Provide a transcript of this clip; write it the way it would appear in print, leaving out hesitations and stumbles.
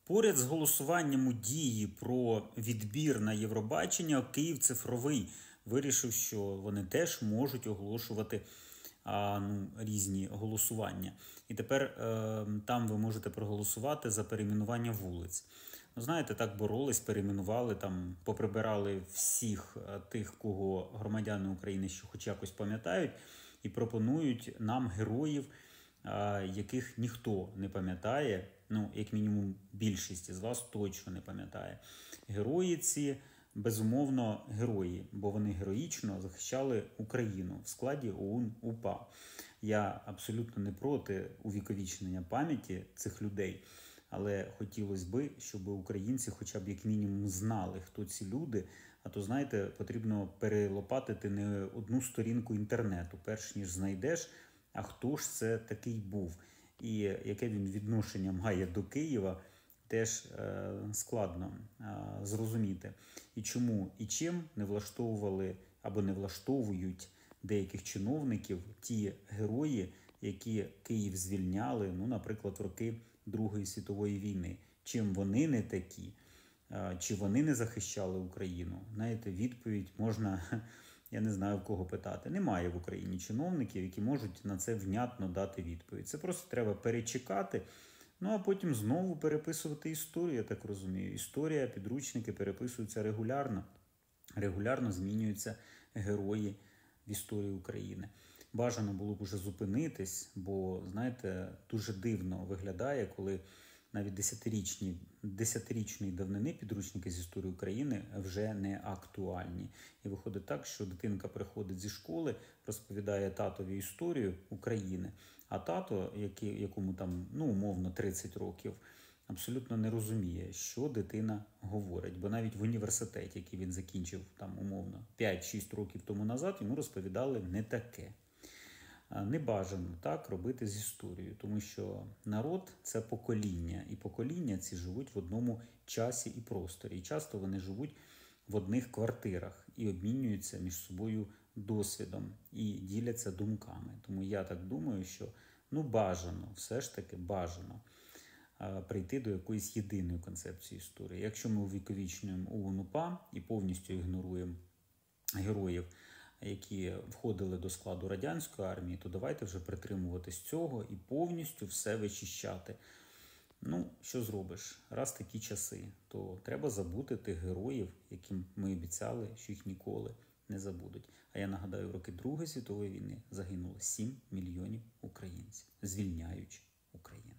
Поряд з голосуванням у Дії про відбір на Євробачення, Київ цифровий вирішив, що вони теж можуть оголошувати різні голосування. І тепер там ви можете проголосувати за перейменування вулиць. Ну, знаєте, так боролись, перейменували, там поприбирали всіх тих, кого громадяни України ще хоч якось пам'ятають, і пропонують нам героїв, яких ніхто не пам'ятає, ну, як мінімум, більшість із вас точно не пам'ятає. Герої ці, безумовно, герої, бо вони героїчно захищали Україну в складі ОУН-УПА. Я абсолютно не проти увіковічнення пам'яті цих людей, але хотілося б, щоб українці хоча б як мінімум знали, хто ці люди. А то, знаєте, потрібно перелопатити не одну сторінку інтернету, перш ніж знайдеш, а хто ж це такий був. І яке він відношення має до Києва, теж складно зрозуміти. І чому і чим не влаштовували або не влаштовують деяких чиновників ті герої, які Київ звільняли, ну, наприклад, в роки Другої світової війни. Чим вони не такі? Чи вони не захищали Україну? Знаєте, відповідь можна, я не знаю, в кого питати. Немає в Україні чиновників, які можуть на це внятно дати відповідь. Це просто треба перечекати, ну а потім знову переписувати історію, я так розумію. Історія, підручники переписуються регулярно. Регулярно змінюються герої в історії України. Бажано було б уже зупинитись, бо, знаєте, дуже дивно виглядає, коли навіть десятирічної давнини підручники з історії України вже не актуальні. І виходить так, що дитинка приходить зі школи, розповідає татові історію України, а тато, якому там, ну, умовно, 30 років, абсолютно не розуміє, що дитина говорить. Бо навіть в університеті, який він закінчив, там, умовно, 5-6 років тому назад, йому розповідали не таке. Не бажано так робити з історією, тому що народ – це покоління, і покоління ці живуть в одному часі і просторі. І часто вони живуть в одних квартирах і обмінюються між собою досвідом і діляться думками. Тому я так думаю, що бажано, все ж таки бажано прийти до якоїсь єдиної концепції історії. Якщо ми увіковічнюємо ОУН-УПА і повністю ігноруємо героїв, які входили до складу радянської армії, то давайте вже притримуватись цього і повністю все вичищати. Ну, що зробиш? Раз такі часи, то треба забути тих героїв, яким ми обіцяли, що їх ніколи не забудуть. А я нагадаю, в роки Другої світової війни загинуло 7 мільйонів українців, звільняючи Україну.